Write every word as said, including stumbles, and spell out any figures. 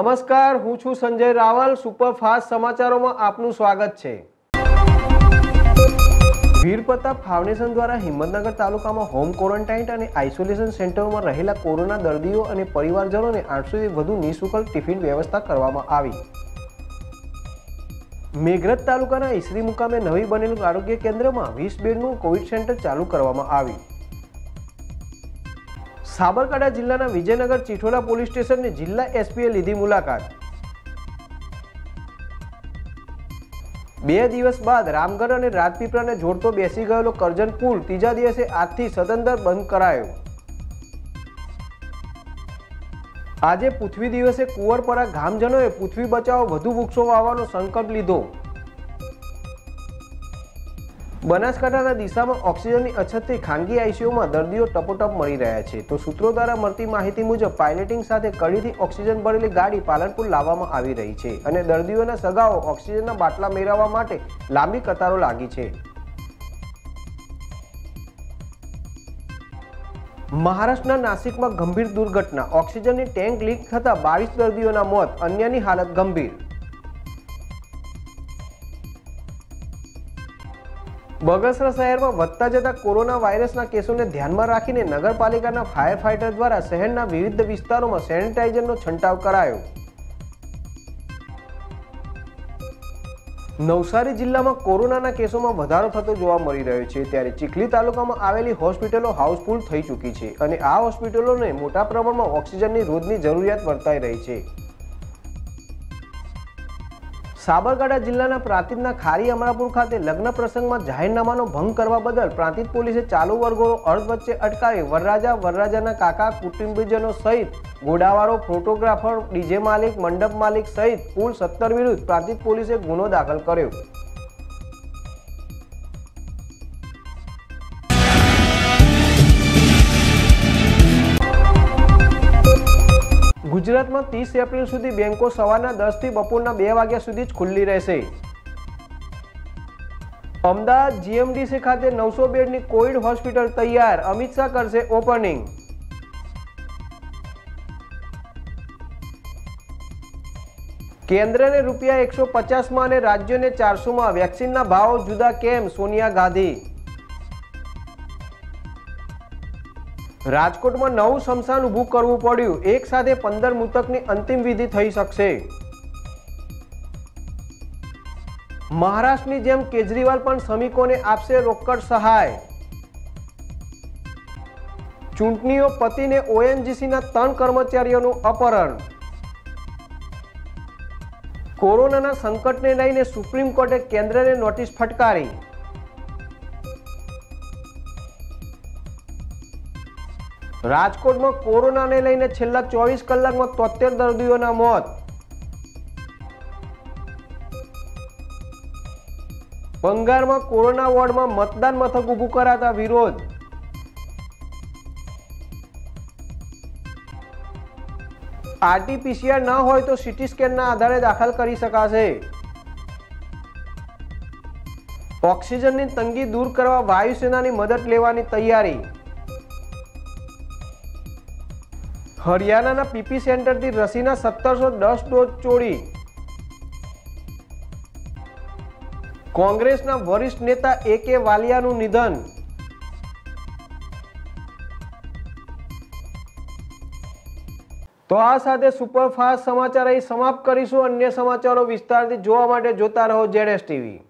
नमस्कार, हूँ छू संजय रावल। सुपरफास्ट समाचारों में आपનું स्वागत है। वीर प्रताप फाउंडेशन द्वारा हिम्मतनगर तालुका में होम क्वोरंटाइन और आइसोलेशन सेंटरों में रहेला कोरोना दर्दियों और परिवारजनों ने आठसौ थी વધુ निःशुल्क टिफिन व्यवस्था करवामां आवी। मेघरज तालुकाना ईसरी मुकामे नवी बनेलू आरोग्य केन्द्र में वीस बेडनु कोविड सेंटर चालू करवामां आवी। साबरकांठा जिल्लाना विजयनगर चिठोला पोलीस स्टेशन ने जिल्ला एसपीए लीधी मुलाकात। बे दिवस बाद रामगढ़ और राजपीपळा ने जोड़तो बेसी गयेलो करजन पुल तीजा दिवसे आजथी सदंतर बंद करायो। आजे पृथ्वी दिवसे कुंवरपरा गामजनोए पृथ्वी बचाओ वधु वृक्षो वावવાનો संकल्प लीधो। बनासकांठाना दिशामां ऑक्सिजननी अछतथी खानगी आईसीयूमां दर्दीओ टपोटप मळी रह्या छे। तो सूत्रों द्वारा मळती माहिती मुजब पायलटिंग साथे कड़ीथी ऑक्सिजन भरेली गाड़ी पालनपुर लाववामां आवी रही छे अने दर्दीओना सगाओ ऑक्सिजनना बाटला मेळववा माटे लांबी कतारो लागी छे। महाराष्ट्रना नासिकमां गंभीर दुर्घटना। ऑक्सिजननी टेंक लीक थता बावीस दर्दीओना मौत, अन्यनी हालत गंभीर। बगसरा शहर में વધતા જતા कोरोना वायरसना केसों ने ध्यान में राखीने नगरपालिकाना फायर फाइटर द्वारा शहरना विविध विस्तारों में सेनिटाइजरनो छंटाव करायो। नवसारी जिल्ला में कोरोना केसों में वधारो थतो जोवा मळी रह्यो छे, त्यारे चीखली तालुका में आवेली होस्पिटलो हाउसफुल थई चूकी छे अने आ होस्पिटलोने मोटा प्रमाणमां ऑक्सिजननी रोजनी जरूरियात वर्ताई रही छे। साबरकांठा जिल्लाना प्रांतिजना खारी अमरापुर खाते लग्न प्रसंग में जाहेरनामानो भंग करवा बदल प्रांतिज पोलीसे चालू वर्गोनो अर्ध वच्चे अटकावी वरराजा वरराजाना काका कुटुंबीजनों सहित घोड़ावाळो, फोटोग्राफर, डीजे मालिक, मंडप मालिक सहित कुल सत्तर विरुद्ध प्रांतिज पोलीसे गुनो दाखल कर्यो। गुजरात में तीस एप्रिल सुधी बैंको सवारना दस थी बपोरना बे वाग्या सुधी ज खुल्ली रहेशे। अमदावाद जीएमडीसी खाते नौ सौ बेडनी कोविड होस्पिटल तैयार, अमित शाह करशे ओपनिंग। केन्द्र ने रूपिया एक सौ पचास में और राज्यों ने चार सौ में वेक्सीन भाव जुदा केम, सोनिया गांधी। राजकोट में नवुं शमशान ऊभुं करवुं पड्युं, एक साथे पंदर मृतकनी अंतिम विधि थई शकशे। महाराष्ट्रनी जेम केजरीवाल पण श्रमिकोने आपशे रोकड़ सहाय। चूंटणीओ पतीने ओएनजीसीना त्रण कर्मचारीओनुं अपहरण। कोरोनाना संकटने लईने सुप्रीम कोर्टे केन्द्रने नोटिस फटकारी। राजकोट में कोरोना ने लईने छेल्ला चौबीस कलाक में तोतेर दर्दीओना मौत। बंगार में कोरोना वोर्ड में मतदान मथक ऊभुं कराता विरोध। आरटीपीसीआर न होय तो सीटी स्केन आधारे दाखल करी शकाशे। ऑक्सिजन की तंगी दूर करवा वायुसेना की मदद लेवानी तैयारी। हरियाणा पीपी सेंटर थी रसीना सत्तर सौ दस डोज चोरी। कांग्रेसना वरिष्ठ नेता ए के वालियानु निधन। तो आ साथे सुपरफास्ट समाचार अहीं समाप्त करीशुं। अन्य समाचारों विस्तारथी जोवा माटे जोता रहो जेड एस टीवी।